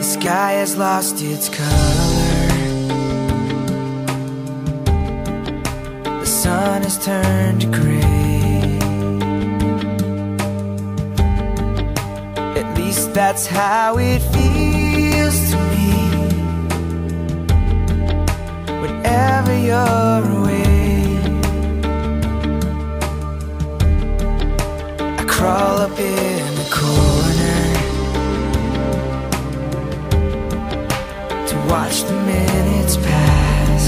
sky has lost its color. The sun has turned to gray. At least that's how it feels to me whenever you're away. I crawl up in the corner to watch the minutes pass.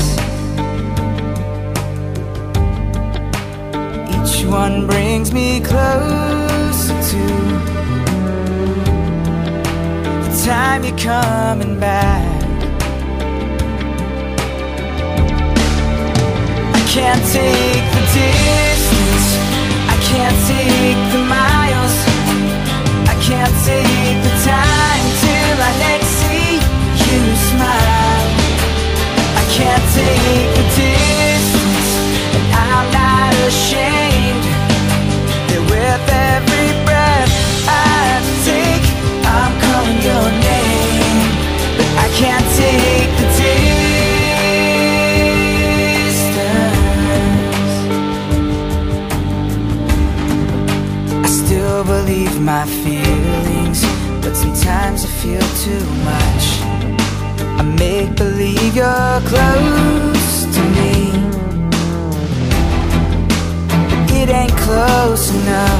Each one brings me closer to the time you're coming back. I can't take the distance, I can't take the miles, I can't take the time till I next see you smile. I can't take the distance, and I'm not ashamed that with every breath I take, I'm calling your name. But I can't take the distance. I still believe my feelings, but sometimes I feel too much. I make believe you're close to me, but it ain't close enough,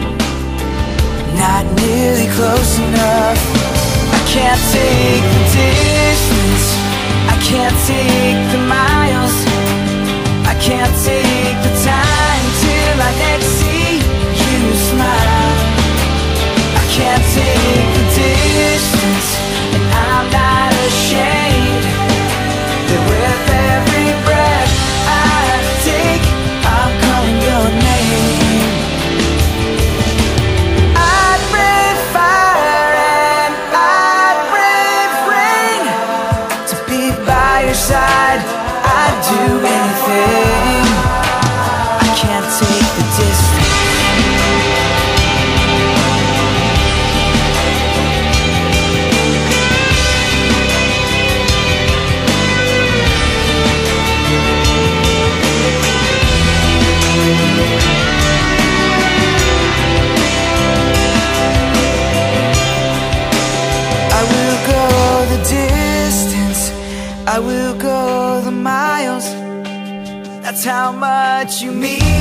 not nearly close enough. I can't take the distance, I can't take the miles, I can't take the time till I next see you smile. I can't take the distance, and I'm not ashamed that with every breath I take, I'm calling your name. I'd brave fire and I'd brave rain to be by your side. I'd do anything. I can't take the distance. I will go the miles. That's how much you mean.